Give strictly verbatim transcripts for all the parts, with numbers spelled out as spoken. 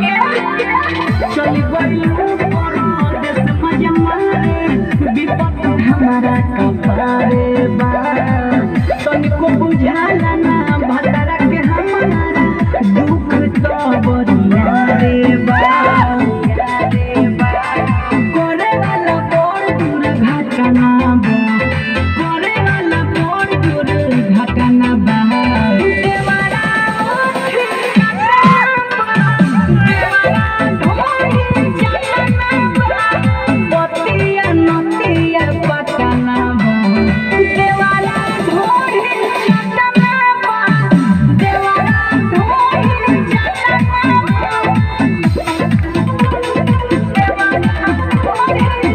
चली गई परदेस मजा मारे विपत हमारा कपारे बा तनिको बुझाला ना भतरा के हमारा दुख तो बरिया रे बा करे वाला बड़ दुर्घटना बा करे वाला बड़ दुर्घटना बा देवारा पतिया नतिया पटना बा देवारा ढोरी चटना बा देवारा ढोरी चटना बा देवारा ढोरी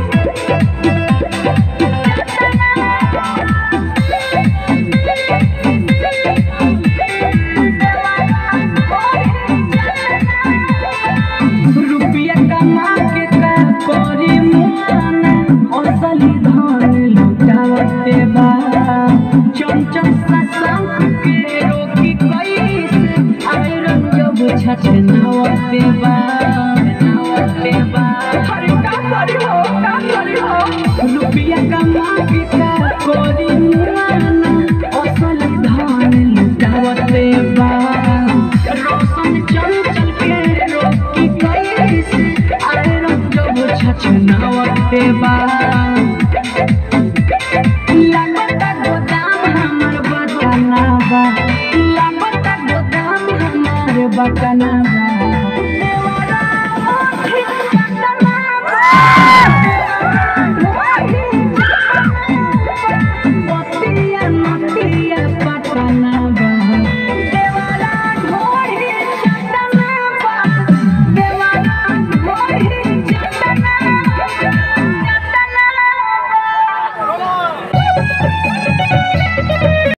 रुपया कमा के का करी मुआना असली धन लुटावते बा चंचल ससंग के रोकी कैसे आयरन जब छछनावते बा नावते बा हरे का करी हो का करी हो रुपया कमा के का करी मुआना असली धन लुटावते बा रोशन चंचल के रोकी कैसे आयरन जब छछनावते बा।